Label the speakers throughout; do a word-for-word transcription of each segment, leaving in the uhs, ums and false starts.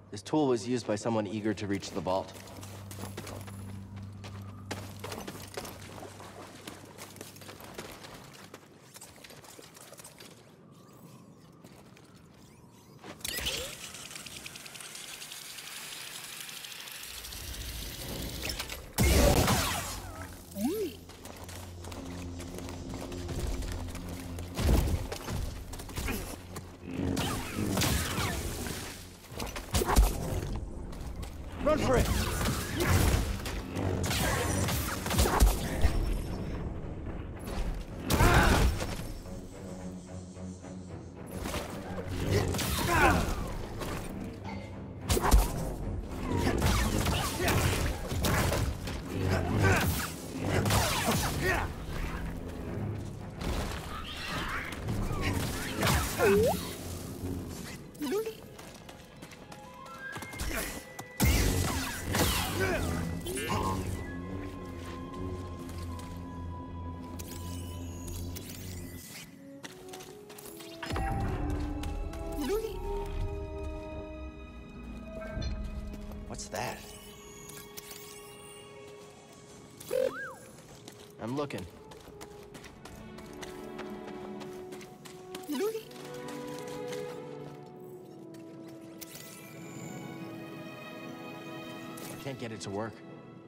Speaker 1: This tool was used by someone eager to reach the vault.
Speaker 2: Run for it!
Speaker 1: What's that? I'm looking. I can't get it to work.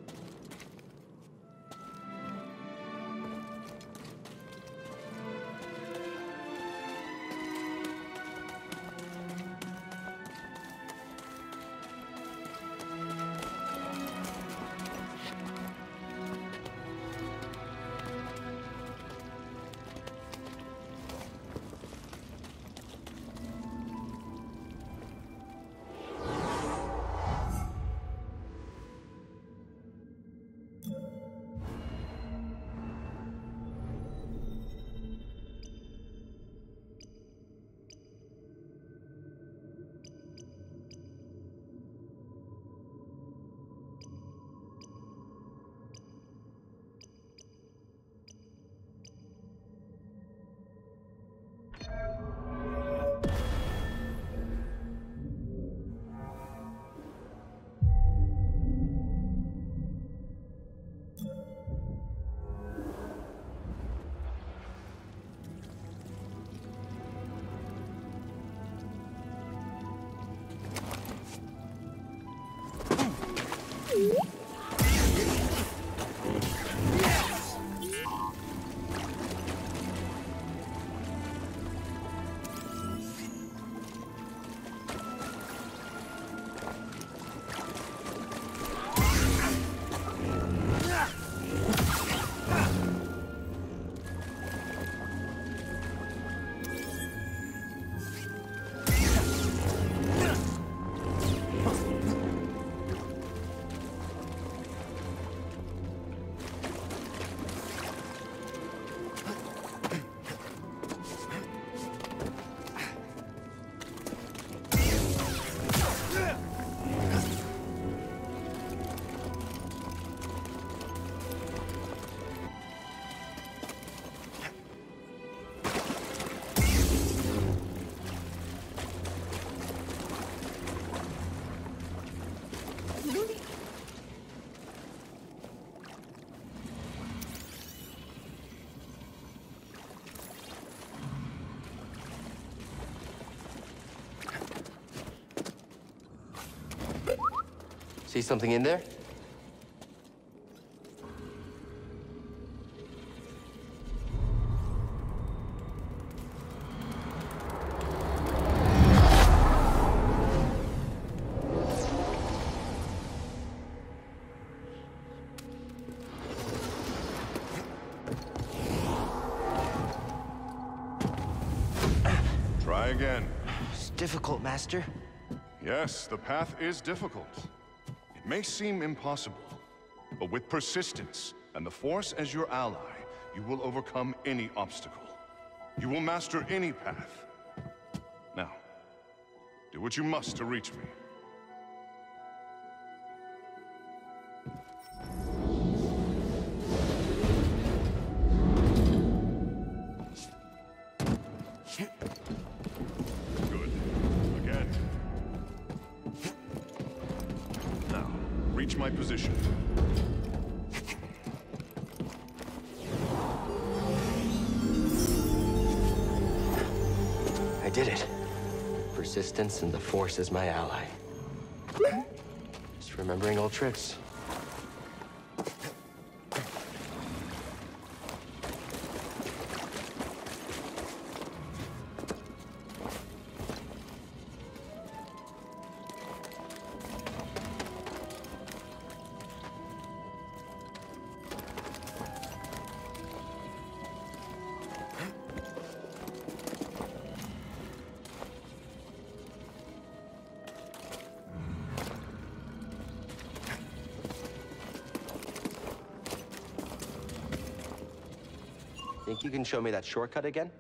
Speaker 1: See something in there?
Speaker 3: Try again.
Speaker 1: It's difficult, Master.
Speaker 3: Yes, the path is difficult. It may seem impossible, but with persistence and the Force as your ally, you will overcome any obstacle. You will master any path. Now, do what you must to reach me. Good. Again. my position.
Speaker 1: I did it. Persistence and the Force is my ally. Just remembering old tricks. Think you can show me that shortcut again?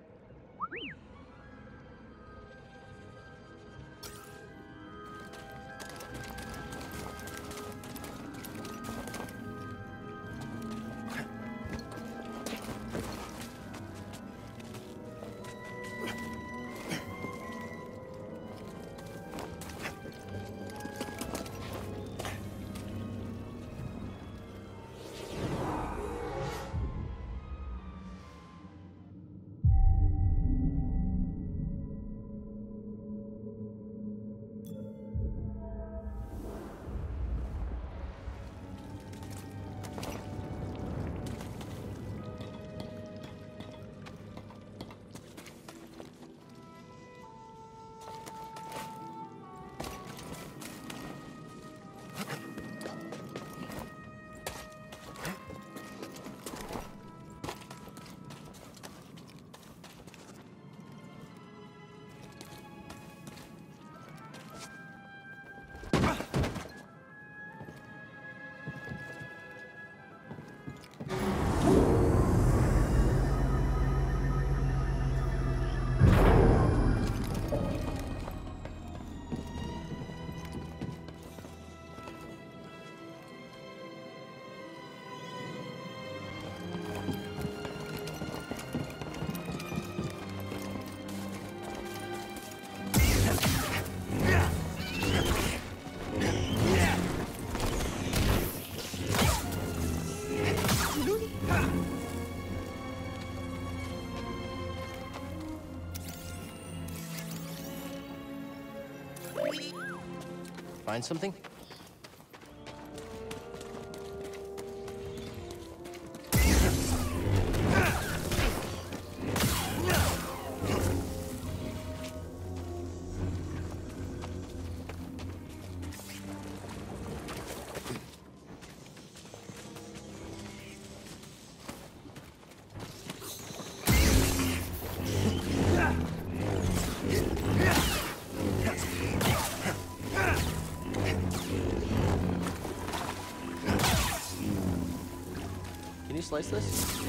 Speaker 1: Find something? Can you slice this?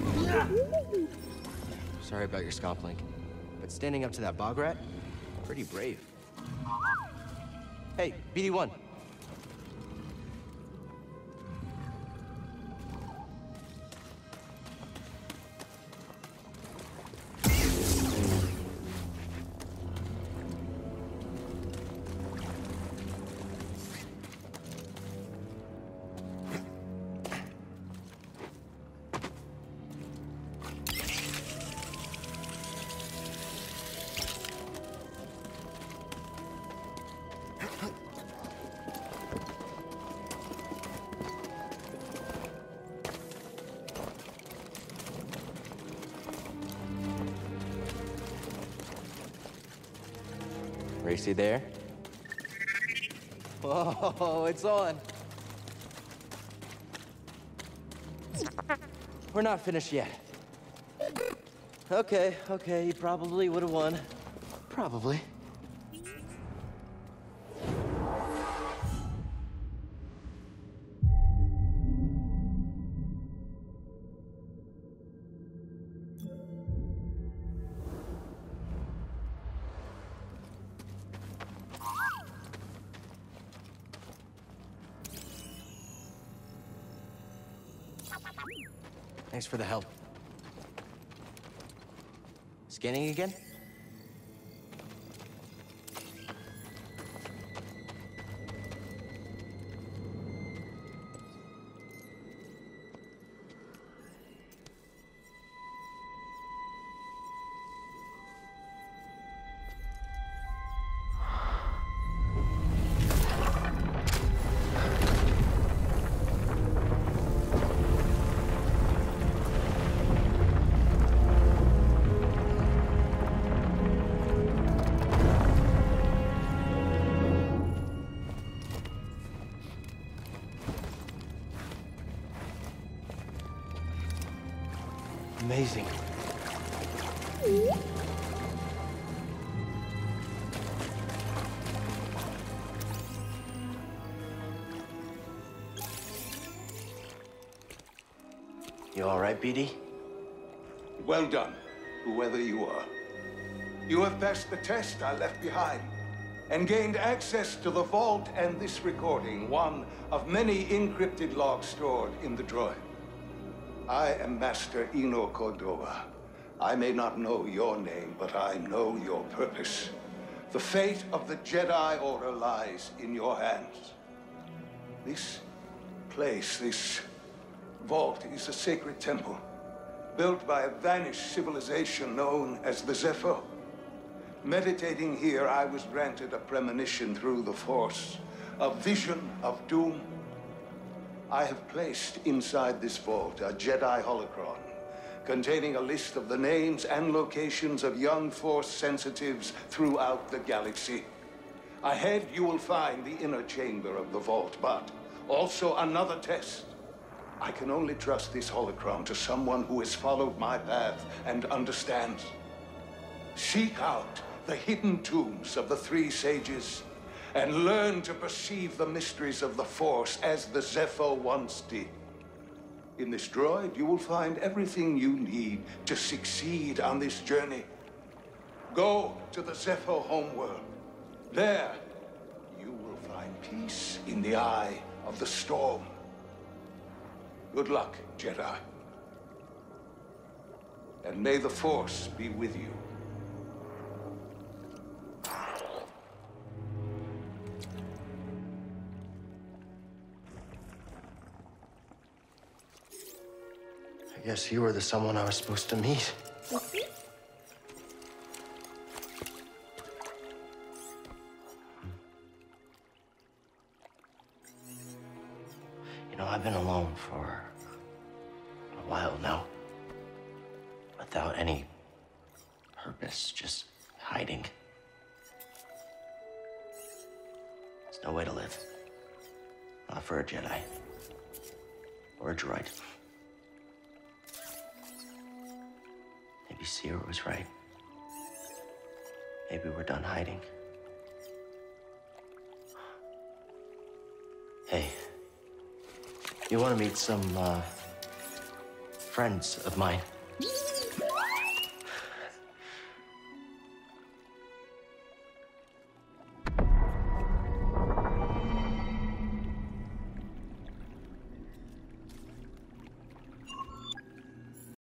Speaker 1: Sorry about your scomp link, but standing up to that bog rat, pretty brave. Hey, B D one. Racy there? Whoa, it's on. We're not finished yet. Okay, okay, you probably would have won. Probably. Thanks for the help. Scanning again? amazing. You all right, B D?
Speaker 4: Well done, whoever you are. You have passed the test I left behind, and gained access to the vault and this recording, one of many encrypted logs stored in the droid. I am Master Eno Cordova. I may not know your name, but I know your purpose. The fate of the Jedi Order lies in your hands. This place, this vault, is a sacred temple, built by a vanished civilization known as the Zeffo. Meditating here, I was granted a premonition through the Force, a vision of doom. I have placed inside this vault a Jedi holocron containing a list of the names and locations of young Force sensitives throughout the galaxy. Ahead, you will find the inner chamber of the vault, but also another test. I can only trust this holocron to someone who has followed my path and understands. Seek out the hidden tombs of the three sages and learn to perceive the mysteries of the Force as the Zeffo once did. In this droid, you will find everything you need to succeed on this journey. Go to the Zeffo homeworld. There, you will find peace in the eye of the storm. Good luck, Jedi. And may the Force be with you.
Speaker 1: I guess you were the someone I was supposed to meet. You know, I've been alone for a while now. Without any purpose, just hiding. There's no way to live. Not for a Jedi. Or a droid. Maybe Cere was right. Maybe we're done hiding. Hey, you want to meet some, uh, friends of mine?